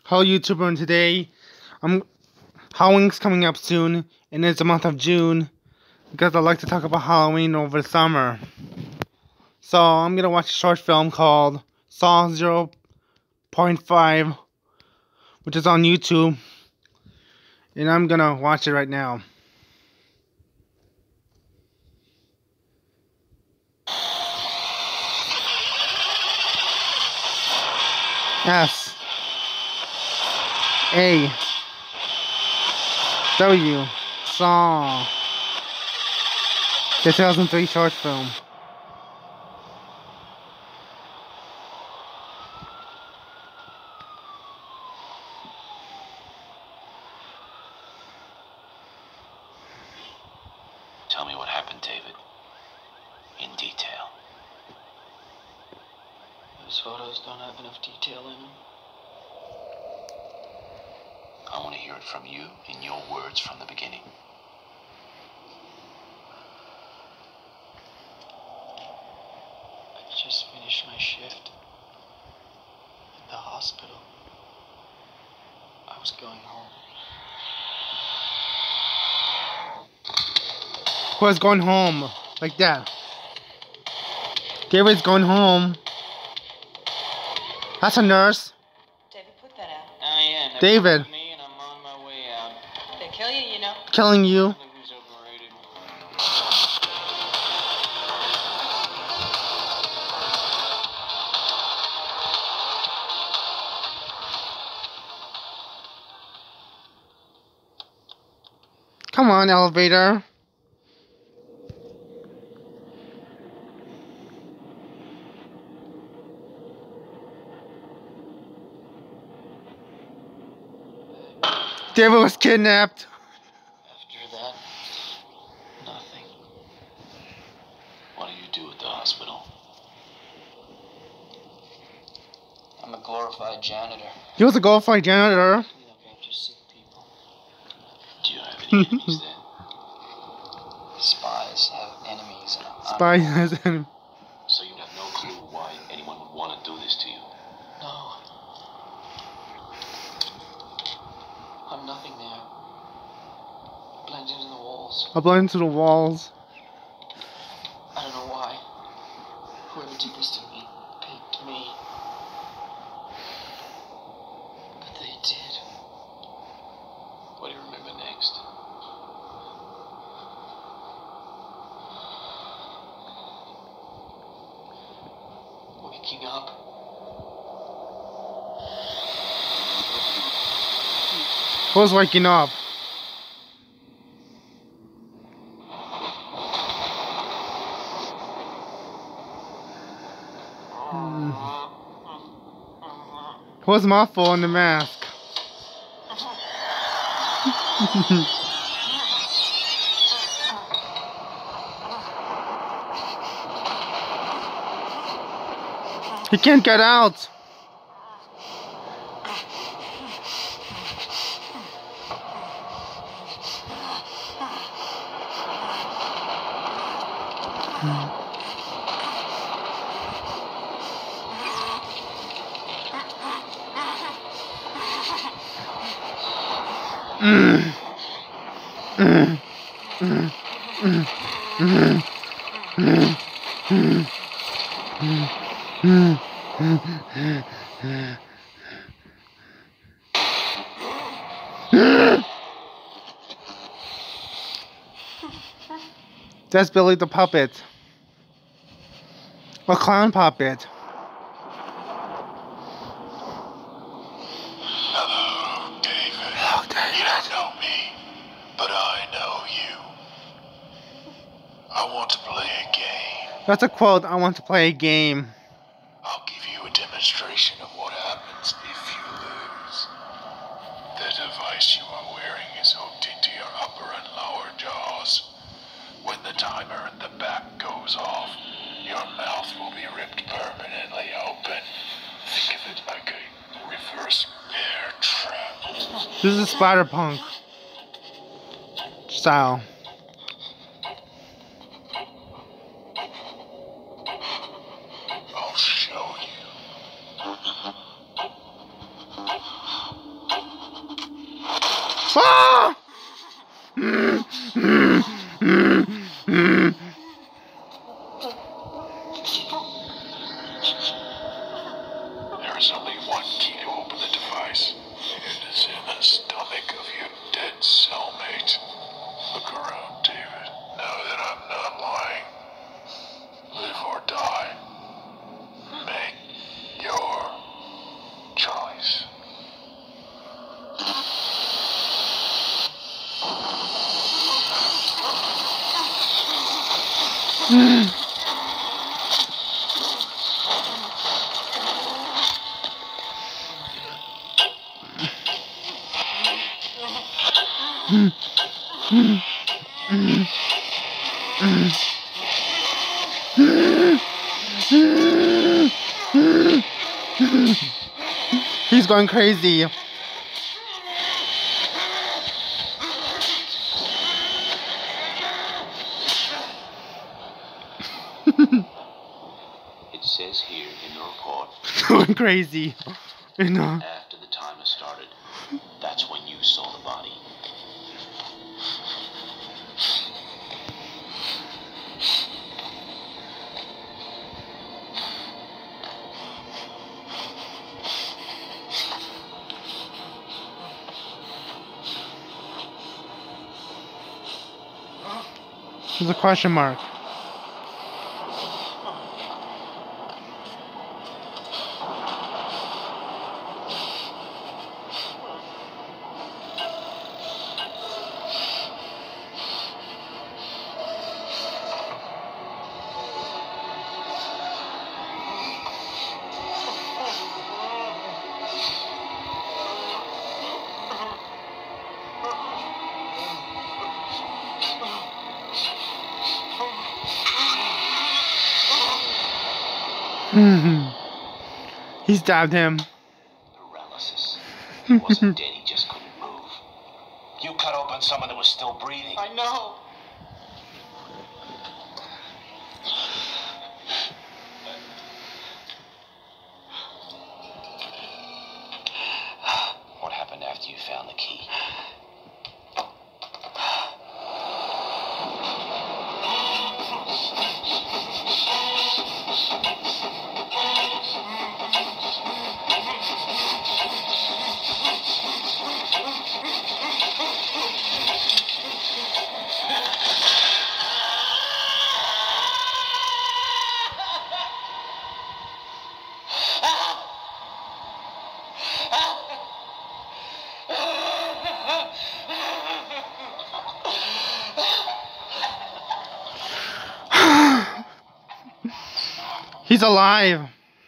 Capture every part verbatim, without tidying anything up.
Hello YouTuber, and today I'm Halloween's coming up soon, and it's the month of June because I like to talk about Halloween over the summer. So I'm gonna watch a short film called Saw zero point five, which is on YouTube, and I'm gonna watch it right now. S A W Saw, the two thousand three short film. Tell me what happened, David. In detail. Those photos don't have enough detail in them. I want to hear it from you in your words from the beginning. I just finished my shift at the hospital. I was going home. Who is going home like that? David's going home. That's a nurse. David, put that out. Oh yeah, they're David. pulling me and I'm on my way out. They kill you, you know. Killing you. I think he's overrated. Come on, elevator. David was kidnapped. After that, nothing. What do you do at the hospital? I'm a glorified janitor. He was a glorified janitor. Look after sick people. Do you have any enemies there? Spies have enemies and I'm Spy has him. So you have no clue why anyone would want to do this to you? No. I'm nothing there. Blend into the walls. I blend into the walls. I don't know why. Whoever did this to me picked me. But they did. What do you remember next? Waking up. Who's waking up? Hmm. Who's Muffle in the mask? He can't get out. Mm. Mm. Mm. Mm. Mm. Mm. Mm. Mm. Mm. That's Billy the puppet. A clown puppet. Hello, David. Hello, David. You don't know me, but I know you. I want to play a game. That's a quote. I want to play a game. I'll give you a demonstration of what happens if you lose. The device you are wearing is hooked into your upper and lower jaws. When the timer at the back goes off, your mouth will be ripped permanently open. Think of it like a reverse bear trap. This is Spider-Punk style. I'll show you. Ah! Mm, mm, mm, mm. There is only one key to open the device. It is in the stomach of your dead cellmate. Look around, David. Now that I'm not lying, live or die. Make your choice. He's going crazy. It says here in the report, Going crazy. You know. after the timer started, that's when you saw the body. There's a question mark. He stabbed him. Paralysis. He wasn't dead, he just couldn't move. You cut open someone that was still breathing. I know. What happened after you found the key? He's alive.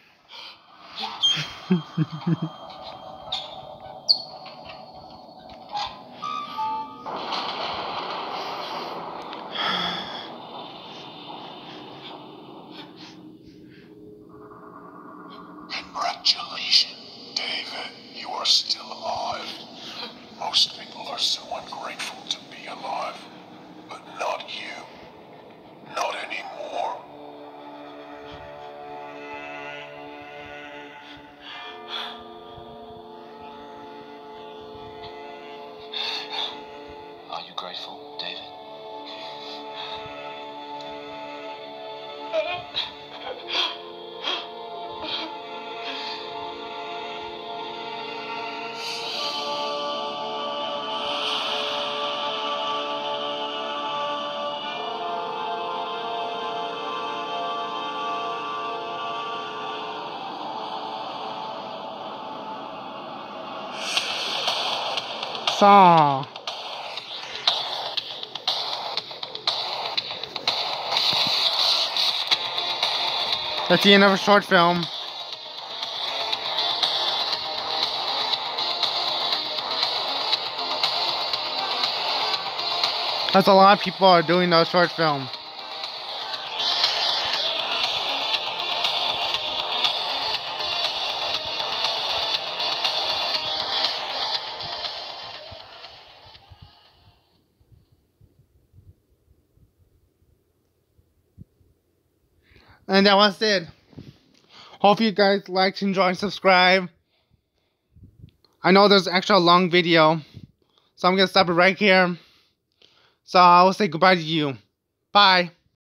Congratulations, David. You are still alive. Most people are so ungrateful to be alive. But not you. Not anymore. Are you grateful, David? Saw. That's the end of a short film. That's a lot of people are doing those short film. And that was it. Hope you guys liked, enjoyed, subscribe. I know there's actually a long video, So I'm gonna stop it right here. So I will say goodbye to you. Bye.